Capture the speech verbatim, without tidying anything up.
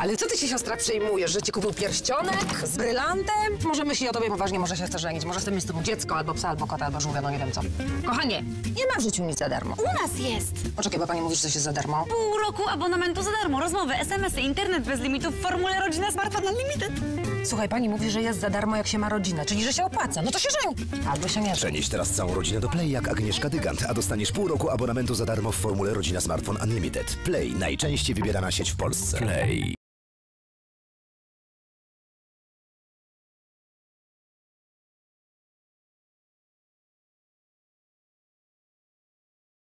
Ale co ty się, siostra, przejmujesz, że ci kupił pierścionek z brylantem? Może myśli o tobie poważnie, może się chce żenić, może chce mieć z tobą dziecko, albo psa, albo kota, albo żółwia, no nie wiem co. Kochanie, nie ma w życiu nic za darmo. U nas jest. Poczekaj, bo pani mówi, że coś jest za darmo. Pół roku abonamentu za darmo, rozmowy, es em esy, internet bez limitu w formule rodzina smartfon unlimited. Słuchaj, pani mówi, że jest za darmo, jak się ma rodzinę, czyli że się opłaca. No to się żeni. Albo się nie. Przenieś teraz całą rodzinę do Play jak Agnieszka Dygant, a dostaniesz pół roku abonamentu za darmo w formule rodzina smartfon unlimited. Play, najczęściej wybierana sieć w Polsce. Play.